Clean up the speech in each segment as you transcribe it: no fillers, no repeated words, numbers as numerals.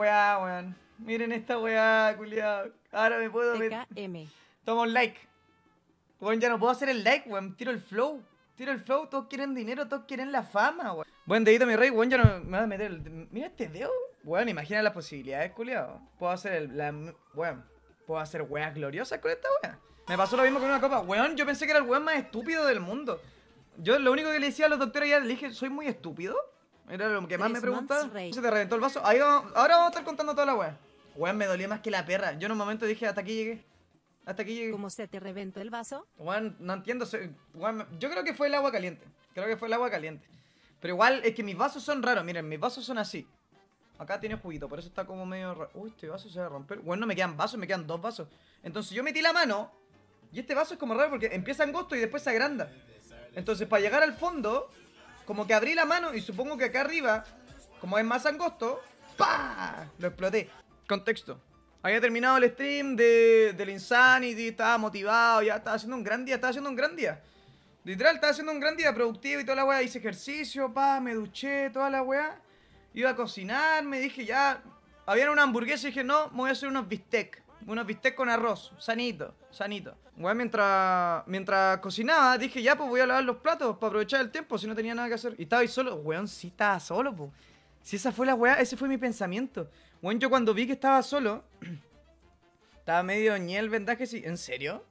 weá, weón. Miren esta weá, culiao. Ahora me puedo ver. TKM. Toma un like. Weón, ya no puedo hacer el like, weón. Tiro el flow. Tiro el flow. Todos quieren dinero, todos quieren la fama, weón. Buen dedito, mi rey, weón. Ya no me va a meter el... Mira este dedo. Weón, imagina las posibilidades, culiao. Puedo hacer weón. Puedo hacer weas gloriosas con esta wea. Me pasó lo mismo con una copa. Weón, yo pensé que era el weón más estúpido del mundo. Yo lo único que le decía a los doctores ya le dije, ¿soy muy estúpido? Era lo que más me preguntaba. Se te reventó el vaso. Ahí vamos, ahora vamos a estar contando toda la wea. Weón, me dolía más que la perra. Yo en un momento dije, hasta aquí llegué. Hasta aquí llegué. ¿Cómo se te reventó el vaso? Weón, no entiendo. Weón, yo creo que fue el agua caliente. Creo que fue el agua caliente. Pero igual es que mis vasos son raros. Miren, mis vasos son así. Acá tiene juguito, por eso está como medio raro. Uy, este vaso se va a romper. Bueno, no me quedan vasos, me quedan 2 vasos. Entonces yo metí la mano. Y este vaso es como raro porque empieza angosto y después se agranda. Entonces para llegar al fondo, como que abrí la mano y supongo que acá arriba, como es más angosto, ¡pah! Lo exploté. Contexto. Había terminado el stream del Insanity, estaba motivado, ya estaba haciendo un gran día, Literal, estaba haciendo un gran día productivo y toda la weá. Hice ejercicio, me duché, toda la weá. Iba a cocinar, me dije ya... Había una hamburguesa y dije no, me voy a hacer unos bistec. Unos bistec con arroz, sanito, sanito. Weón, mientras cocinaba, dije ya, pues voy a lavar los platos para aprovechar el tiempo, si no tenía nada que hacer. Y estaba ahí solo, weón, sí estaba solo, pues. Si esa fue la weá, ese fue mi pensamiento. Weón, yo cuando vi que estaba solo, estaba medio ñel vendaje, sí. ¿En serio?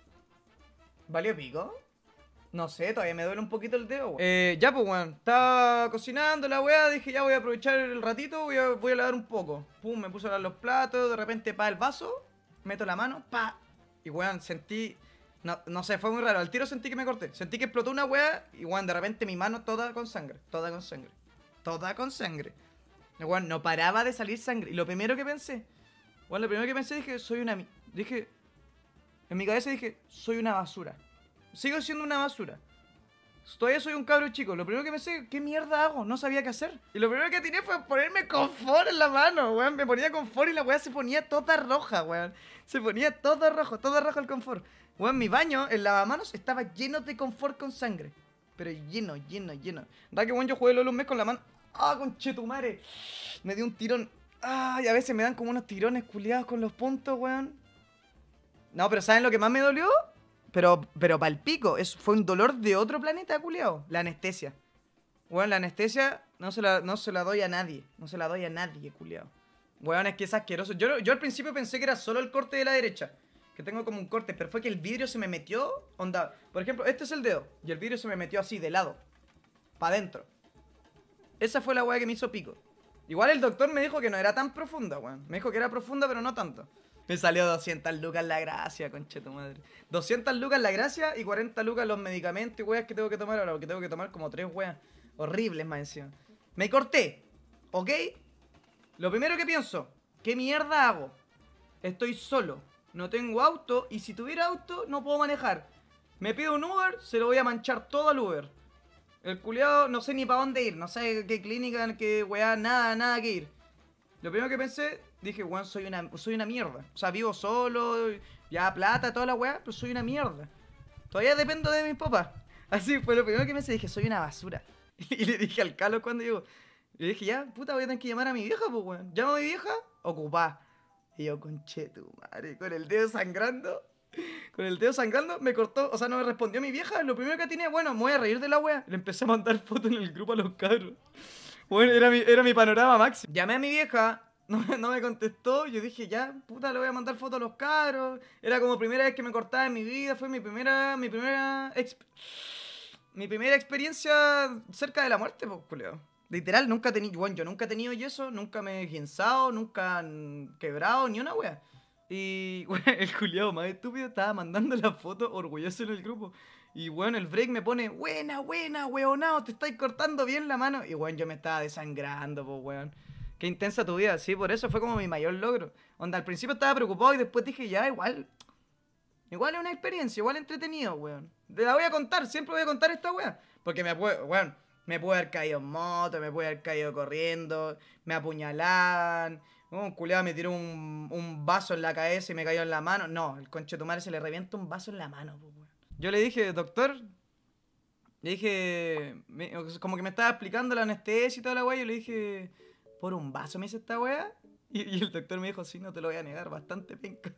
¿Valió pico? No sé, todavía me duele un poquito el dedo, weón. Ya, pues, weón. Estaba cocinando la weá, dije, ya voy a aprovechar el ratito, voy a lavar un poco. Pum, me puse a lavar los platos, de repente, el vaso, meto la mano, y, weón, sentí... No sé, fue muy raro. Al tiro sentí que me corté. Sentí que explotó una weá y, weón, de repente mi mano toda con sangre. Toda con sangre. Toda con sangre. Weón, no paraba de salir sangre. Y lo primero que pensé, dije, soy una... Dije... En mi cabeza dije, soy una basura. Sigo siendo una basura. Todavía soy un cabro chico. Lo primero que pensé, ¿qué mierda hago? No sabía qué hacer. Y lo primero que tiré fue ponerme confort en la mano, weón. Me ponía confort y la weá se ponía toda roja, weón. Se ponía todo rojo el confort. Weón, mi baño, el lavamanos, estaba lleno de confort con sangre. Pero lleno. Da que weón, yo jugué LOL un mes con la mano. ¡Ah, conchetumare! Me dio un tirón. ¡Ah! Y a veces me dan como unos tirones culiados con los puntos, weón. No, pero ¿saben lo que más me dolió? Pero palpico, fue un dolor de otro planeta, culiao. La anestesia. Weón, la anestesia no se la doy a nadie. No se la doy a nadie, culiao. Weón, es que es asqueroso. Yo al principio pensé que era solo el corte de la derecha. Que tengo como un corte, pero fue que el vidrio se me metió. Onda, por ejemplo, este es el dedo. Y el vidrio se me metió así, de lado. Pa' adentro. Esa fue la weá que me hizo pico. Igual el doctor me dijo que no era tan profunda, weón. Me dijo que era profunda, pero no tanto. Me salió 200 lucas la gracia, conchetu madre. 200 lucas la gracia y 40 lucas los medicamentos y weas que tengo que tomar ahora. Porque tengo que tomar como 3 weas horribles más encima. Me corté, ¿ok? Lo primero que pienso, ¿qué mierda hago? Estoy solo, no tengo auto y si tuviera auto no puedo manejar. Me pido un Uber, se lo voy a manchar todo al Uber. El culiado no sé ni para dónde ir, no sé qué clínica, qué wea, nada que ir. Lo primero que pensé, dije, weón, soy una mierda. O sea, vivo solo, ya plata, toda la weá, pero soy una mierda. Todavía dependo de mis papás. Así fue lo primero que pensé, dije, soy una basura. Y le dije al Carlos cuando llegó, le dije, ya, puta, voy a tener que llamar a mi vieja, pues, weón. Llamo a mi vieja, ocupá. Y yo, conchetu, madre, con el dedo sangrando. Con el dedo sangrando, me cortó, o sea, no me respondió mi vieja. Lo primero que tenía, bueno, me voy a reír de la weá. Le empecé a mandar fotos en el grupo a los cabros. Bueno, era mi panorama máximo. Llamé a mi vieja, no me contestó. Yo dije, ya, puta, le voy a mandar fotos a los caros. Era como primera vez que me cortaba en mi vida. Fue mi primera experiencia cerca de la muerte, pues, culeo. Literal, nunca he tenido, bueno, yo nunca he tenido yeso, nunca me he guinzado, nunca han quebrado, ni una wea. Y, bueno, el culiao más estúpido estaba mandando la foto orgulloso en el grupo. Y, bueno, el break me pone, buena, weonao, te estáis cortando bien la mano. Y, bueno, yo me estaba desangrando, pues, weón. Qué intensa tu vida, sí, por eso fue como mi mayor logro. Onda, al principio estaba preocupado y después dije, ya, igual es una experiencia, igual entretenido, weón. Te la voy a contar, siempre voy a contar esta weá. Porque me puede haber caído en moto, me puede haber caído corriendo, me apuñalan. Un culiado me tiró un vaso en la cabeza y me cayó en la mano. No, el conchetumare se le revienta un vaso en la mano, pues, weón. Yo le dije, doctor, como que me estaba explicando la anestesia y toda la weá. Yo le dije, ¿por un vaso me hice esta weá? Y el doctor me dijo, sí, no te lo voy a negar, bastante penca.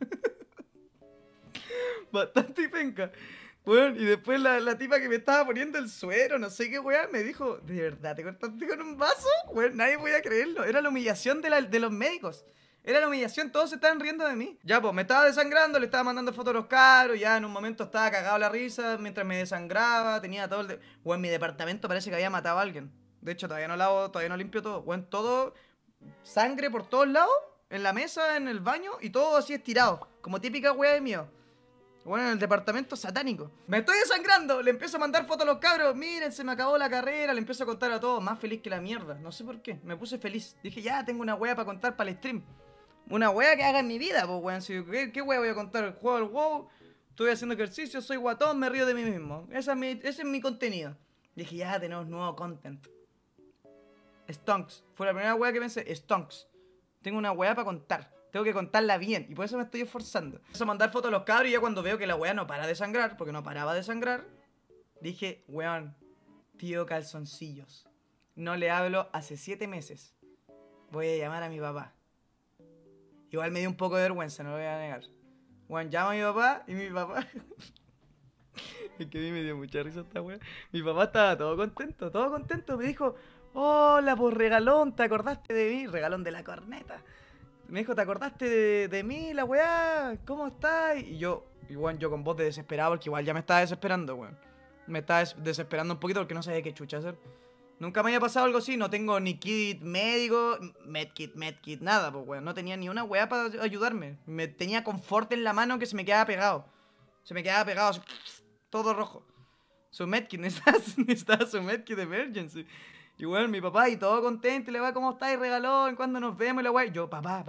Bastante penca. Bueno, y después la tipa que me estaba poniendo el suero, no sé qué weá, me dijo, ¿de verdad te cortaste con un vaso? Bueno, nadie podía creerlo. Era la humillación de los médicos. Era la humillación, todos se estaban riendo de mí. Ya, pues, me estaba desangrando, le estaba mandando fotos a los caros, ya en un momento estaba cagado la risa mientras me desangraba, tenía todo el... Bueno, mi departamento parece que había matado a alguien. De hecho, todavía no lavo, todavía no limpio todo. Bueno, todo, sangre por todos lados, en la mesa, en el baño, y todo así estirado, como típica weá de mío. Bueno, en el departamento satánico. Me estoy desangrando. Le empiezo a mandar fotos a los cabros. Miren, se me acabó la carrera. Le empiezo a contar a todos. Más feliz que la mierda. No sé por qué. Me puse feliz. Dije, ya, tengo una wea para contar para el stream. Una wea que haga en mi vida, pues, weón. ¿Qué wea voy a contar? Juego al WoW. Estoy haciendo ejercicio. Soy guatón. Me río de mí mismo. Ese es mi contenido. Dije, ya, tenemos nuevo content. Stonks. Fue la primera wea que pensé. Stonks. Tengo una wea para contar. Tengo que contarla bien y por eso me estoy esforzando. Empiezo a mandar fotos a los cabros y ya cuando veo que la weá no para de sangrar, porque no paraba de sangrar, dije, weón, tío calzoncillos. No le hablo hace 7 meses. Voy a llamar a mi papá. Igual me dio un poco de vergüenza, no lo voy a negar. Weón, llamo a mi papá y mi papá... Es que a mí me dio mucha risa esta weá. Mi papá estaba todo contento, todo contento. Me dijo, hola, pues regalón, ¿te acordaste de mí? Regalón de la corneta. Me dijo, ¿te acordaste de mí, la weá? ¿Cómo estás? Y yo, igual yo con voz de desesperado, porque igual ya me estaba desesperando, weón. Me estaba desesperando un poquito porque no sabía qué chucha hacer. Nunca me había pasado algo así, no tengo ni kit médico, medkit, nada, pues weón. No tenía ni una weá para ayudarme. Me tenía confort en la mano que se me quedaba pegado. Se me quedaba pegado, así, todo rojo. Su medkit, necesitaba su medkit de emergency. Y bueno, mi papá y todo contento, y le va, ¿cómo estás? Y regaló, ¿en cuándo nos vemos? Y la weá. Yo, papá,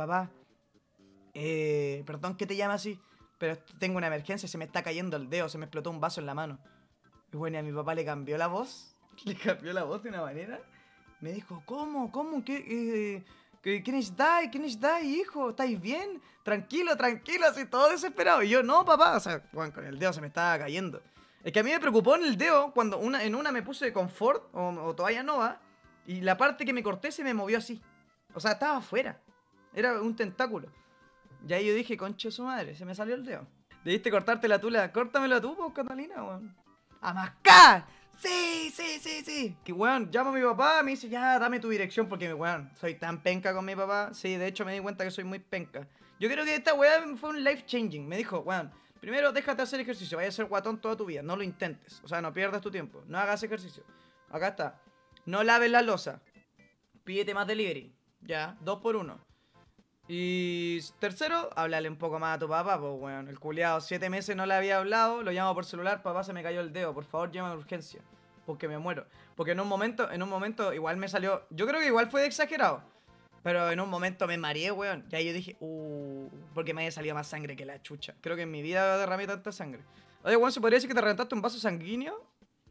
perdón que te llame así, pero tengo una emergencia, se me está cayendo el dedo, se me explotó un vaso en la mano. Y bueno, y a mi papá le cambió la voz, le cambió la voz de una manera. Me dijo, ¿cómo? ¿Qué necesitáis? ¿Qué necesitáis, hijo? ¿Estáis bien? Tranquilo, así todo desesperado. Y yo, no, papá, o sea, bueno, con el dedo se me estaba cayendo. Es que a mí me preocupó en el dedo cuando en una me puse confort o toalla nova y la parte que me corté se me movió así. O sea, estaba afuera. Era un tentáculo. Y ahí yo dije, conche su madre, se me salió el dedo. Debiste cortarte la tula. Córtamela tú, pues, Catalina, weón. ¡A mascar! Sí. Que weón, llamo a mi papá, me dice, ya, dame tu dirección porque, weón, soy tan penca con mi papá. Sí, de hecho me di cuenta que soy muy penca. Yo creo que esta weón fue un life changing. Me dijo, weón, primero déjate hacer ejercicio, vaya a ser guatón toda tu vida, no lo intentes. O sea, no pierdas tu tiempo, no hagas ejercicio. Acá está. No laves la losa. Pídete más delivery. Ya, 2 por 1. Y tercero, háblale un poco más a tu papá, pues weón. El culiado 7 meses no le había hablado, lo llamo por celular, papá se me cayó el dedo, por favor llama de urgencia. Porque me muero. Porque en un momento igual me salió. Yo creo que igual fue exagerado. Pero en un momento me mareé, weón. Y ahí yo dije, porque me había salido más sangre que la chucha. Creo que en mi vida derramé tanta sangre. Oye, weón, ¿se podría decir que te reventaste un vaso sanguíneo?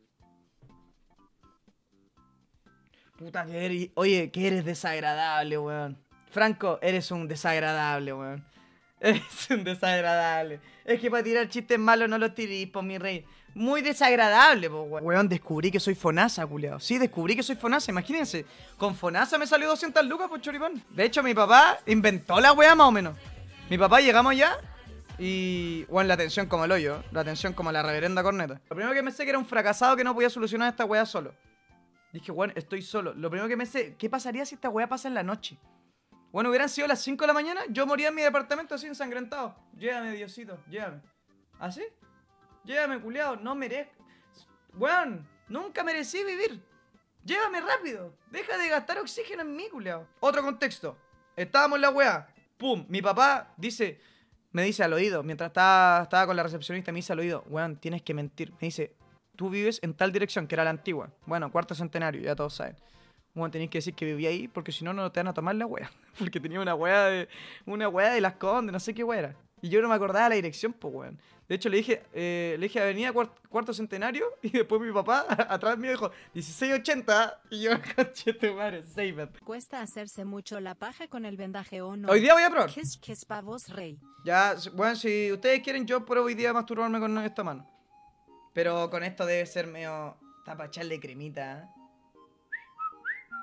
Puta que eres. Oye, que eres desagradable, weón. Franco, eres un desagradable, weón. Eres un desagradable. Es que para tirar chistes malos no los tirís, po, mi rey. Muy desagradable, po, weón. Weón, descubrí que soy Fonasa, culiao. Sí, descubrí que soy Fonasa, imagínense. Con Fonasa me salió 200 lucas por choripán. De hecho, mi papá inventó la weá más o menos. Mi papá llegamos ya y... Weón, la atención como el hoyo. La atención como la reverenda corneta. Lo primero que me sé que era un fracasado que no podía solucionar esta weá solo. Dije, weón, estoy solo. Lo primero que me sé, ¿qué pasaría si esta weá pasa en la noche? Bueno, hubieran sido las 5 de la mañana, yo moría en mi departamento así ensangrentado. Llévame, Diosito, llévame. ¿Así? Llévame, culiao, no merezco. Weón, nunca merecí vivir. Llévame rápido. Deja de gastar oxígeno en mí, culiao. Otro contexto. Estábamos en la weá. Pum, mi papá me dice al oído, mientras estaba con la recepcionista, me dice al oído, weón, tienes que mentir. Me dice, tú vives en tal dirección, que era la antigua. Bueno, cuarto centenario, ya todos saben. Bueno, tenéis que decir que vivía ahí porque si no, no te van a tomar la wea. Porque tenía una wea de Las Condes, no sé qué wea era. Y yo no me acordaba la dirección, pues weón. De hecho, le dije Avenida Cuarto Centenario y después mi papá atrás mío dijo 1680 y yo, conchete madre, save it. Cuesta hacerse mucho la paja con el vendaje o no. Hoy día voy a probar. ¿Qué es pavos, rey? Ya, bueno, si ustedes quieren, yo pruebo hoy día masturbarme con esta mano. Pero con esto debe ser medio... Está para echarle cremita, ¿eh?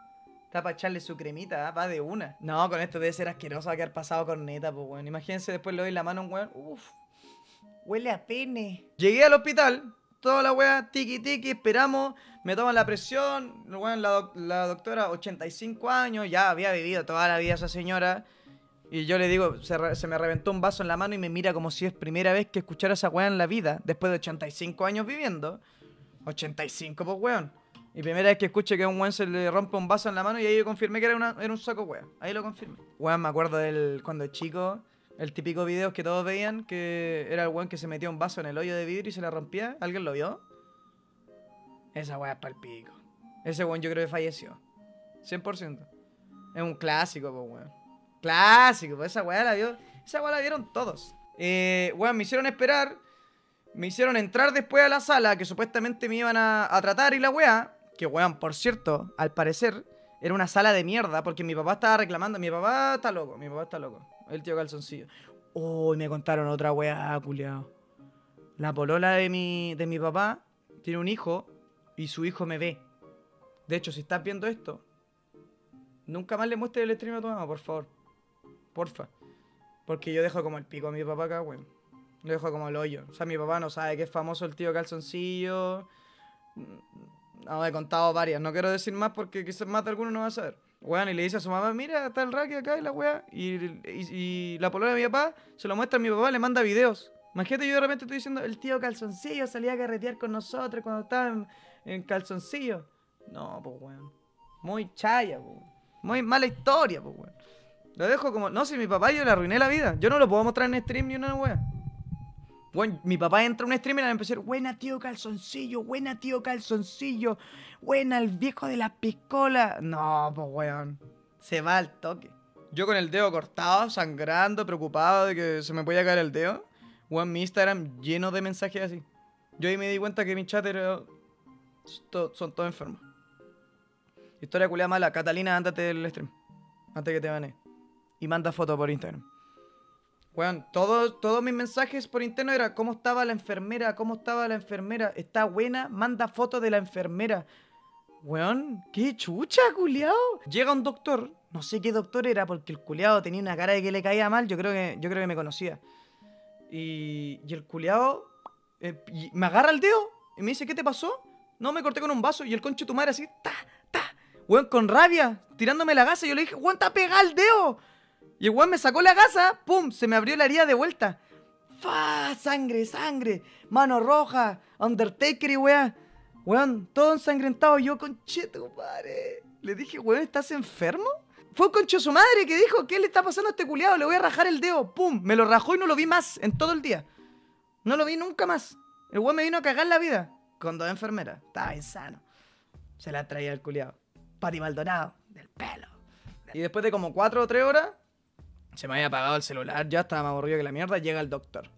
Está para echarle su cremita, va de una. No, con esto debe ser asqueroso haber pasado corneta, pues, weón. Imagínense después le doy la mano a un weón. Uf, huele a pene. Llegué al hospital, toda la weá, tiki tiki, esperamos, me toman la presión. Weón, la doctora, 85 años, ya había vivido toda la vida esa señora. Y yo le digo, se me reventó un vaso en la mano y me mira como si es primera vez que escuchara esa weá en la vida, después de 85 años viviendo. 85, pues weón. Y primera vez que escuché que a un weón se le rompe un vaso en la mano y ahí yo confirmé que era un saco weón. Ahí lo confirmé. Weón, me acuerdo cuando chico, el típico video que todos veían, que era el weón que se metía un vaso en el hoyo de vidrio y se le rompía. ¿Alguien lo vio? Esa weá es pa'l pico. Ese weón yo creo que falleció. 100%. Es un clásico, pues weón. Clásico, pues esa weá la vio. Esa weá la vieron todos. Weón, me hicieron esperar. Me hicieron entrar después a la sala, que supuestamente me iban a tratar y la weá. Que weón, por cierto, al parecer, era una sala de mierda, porque mi papá estaba reclamando. Mi papá está loco, el tío Calzoncillo. Oh, y me contaron otra weá, culiao. La polola de mi papá tiene un hijo y su hijo me ve. De hecho, si estás viendo esto, nunca más le muestres el stream a tu mamá, por favor. Porfa. Porque yo dejo como el pico a mi papá acá, weón. Lo dejo como el hoyo. O sea, mi papá no sabe que es famoso el tío Calzoncillo. No, he contado varias. No quiero decir más porque quizás más de alguno no va a saber. Weón, y le dice a su mamá, mira, está el Raki acá y la weá. Y la polola de mi papá se lo muestra a mi papá, le manda videos. Imagínate, yo de repente estoy diciendo, el tío Calzoncillo salía a carretear con nosotros cuando estaba en Calzoncillo. No, pues weón. Muy chaya, pues. Muy mala historia, pues weón. Lo dejo como... No, si mi papá yo le arruiné la vida. Yo no lo puedo mostrar en stream ni una weá. Bueno, mi papá entra a un stream y le empezó a decir, buena tío Calzoncillo, buena el viejo de la piscola. No, pues weón, se va al toque. Yo con el dedo cortado, sangrando, preocupado de que se me podía caer el dedo. Weón, mi Instagram lleno de mensajes así. Yo ahí me di cuenta que mi chat era... son todos enfermos. Historia culiada mala, Catalina, ándate del stream. Antes que te banee. Y manda fotos por Instagram. Weón, todos mis mensajes por interno era ¿cómo estaba la enfermera? ¿Está buena? Manda fotos de la enfermera. Weón, qué chucha, culiao. Llega un doctor, no sé qué doctor era, porque el culiao tenía una cara de que le caía mal, yo creo que me conocía. Y el culiao me agarra el dedo y me dice, ¿qué te pasó? No, me corté con un vaso y el concho de tu madre así, weón, con rabia, tirándome la gasa. Y yo le dije, weón, está pegado el dedo. Y el weón me sacó la gasa, pum, se me abrió la herida de vuelta. ¡Fa! Sangre, mano roja, Undertaker y weá. Weón, todo ensangrentado. Yo, concheto, padre. Le dije, weón, ¿estás enfermo? Fue un concho su madre que dijo, ¿qué le está pasando a este culiado? Le voy a rajar el dedo, pum, me lo rajó y no lo vi más en todo el día. No lo vi nunca más. El weón me vino a cagar la vida. Con 2 enfermeras, estaba insano. Se la traía el culiado. Pati Maldonado, del pelo. Y después de como 4 o 3 horas, se me había apagado el celular, ya estaba más aburrido que la mierda. Llega el doctor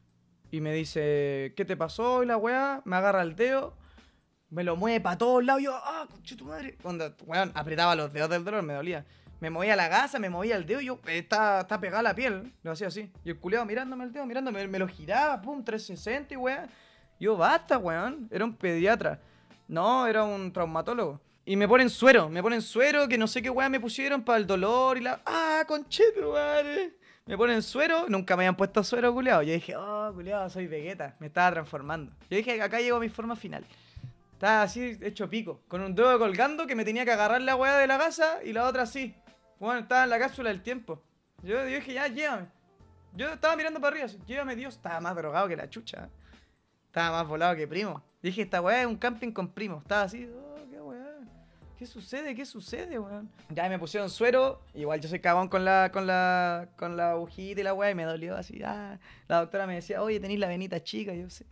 y me dice, ¿qué te pasó? Y la weá, me agarra el dedo, me lo mueve para todos lados. Y yo, concha tu madre. Cuando, weón, apretaba los dedos del dolor, me dolía. Me movía la gasa, me movía el dedo. Y yo, está pegada la piel. Lo hacía así. Y el culiado mirándome el dedo, me lo giraba, pum, 360 y weá. Yo, basta, weón. Era un pediatra. No, era un traumatólogo. Y me ponen suero, que no sé qué weá me pusieron para el dolor y la... concheto, madre. Me ponen suero, nunca me habían puesto suero, culiao. Yo dije, culiao, soy Vegeta, me estaba transformando. Yo dije, acá llegó mi forma final. Estaba así, hecho pico, con un dedo colgando que me tenía que agarrar la weá de la gasa y la otra así. Bueno, estaba en la cápsula del tiempo. Yo dije, ya, llévame. Yo estaba mirando para arriba, así, llévame Dios. Estaba más drogado que la chucha. Estaba más volado que primo. Dije, esta weá es un camping con primo. Estaba así, qué weá. ¿Qué sucede, weón? Ya me pusieron suero. Igual yo soy cagón con la agujita y la weá. Y me dolió así. La doctora me decía, oye, tenéis la venita chica. Y yo, sí.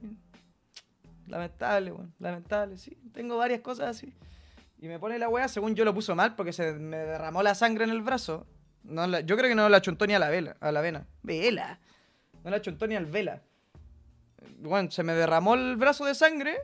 Lamentable, weón. Lamentable, sí. Tengo varias cosas así. Y me pone la weá, según yo lo puso mal, porque se me derramó la sangre en el brazo. Yo creo que no la chuntó ni a la vena. ¿Vela? No la chuntó ni al vela. Bueno, se me derramó el brazo de sangre.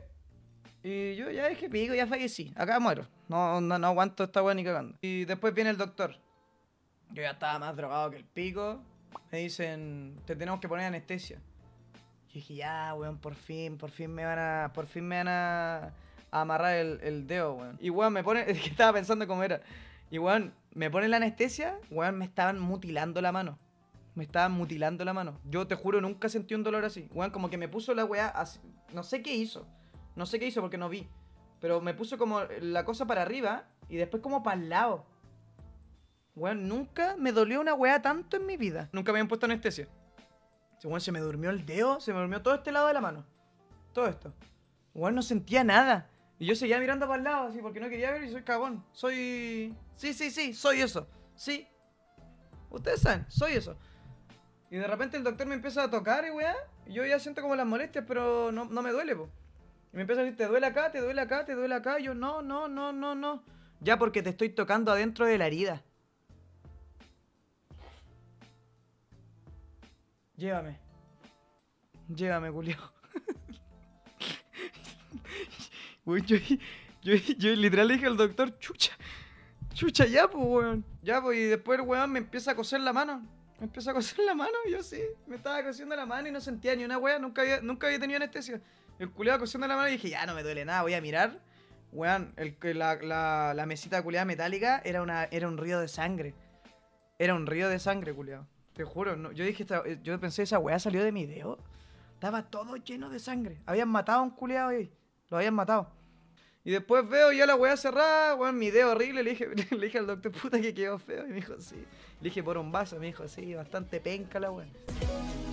Y yo ya dije, pico, ya fallecí. Acá muero. No aguanto esta weá ni cagando. Y después viene el doctor. Yo ya estaba más drogado que el pico. Me dicen, te tenemos que poner anestesia. Yo dije, ya, weón, por fin me van a amarrar el dedo, weón. Y weón, me pone, es que estaba pensando cómo era. Y weón, me ponen la anestesia, weón, me estaban mutilando la mano. Me estaban mutilando la mano. Yo te juro, nunca sentí un dolor así. Weón, como que me puso la weá así. No sé qué hizo. No sé qué hizo porque no vi. Pero me puso como la cosa para arriba y después como para el lado. Weón, nunca me dolió una weá tanto en mi vida. Nunca me habían puesto anestesia. Weón, se me durmió el dedo, se me durmió todo este lado de la mano. Todo esto. Weón, no sentía nada. Y yo seguía mirando para el lado así porque no quería ver y soy cagón. Soy... Sí, soy eso. Sí. Ustedes saben, soy eso. Y de repente el doctor me empieza a tocar y weá. Y yo ya siento como las molestias, pero no me duele, po. Y me empieza a decir, ¿te duele acá? ¿Te duele acá? ¿Te duele acá? Y yo, no. Ya porque te estoy tocando adentro de la herida. Llévame. Llévame, culiao. Uy, yo literal le dije al doctor, chucha, ya, pues, weón. Ya, pues, y después el weón me empieza a coser la mano. Me empieza a coser la mano y yo sí, me estaba cosiendo la mano y no sentía ni una weá, nunca había tenido anestesia. El culiado cosiendo la mano y dije, ya, no me duele nada, voy a mirar. Weón, la mesita culiada metálica era un río de sangre. Era un río de sangre, culiado. Te juro, no, yo pensé, esa weá salió de mi dedo. Estaba todo lleno de sangre. Habían matado a un culiado ahí. Lo habían matado. Y después veo ya la weá cerrada, weón, mi dedo horrible. Le dije al doctor, puta que quedó feo. Y me dijo, sí. Le dije, por un vaso. Me dijo, sí, bastante penca la weá.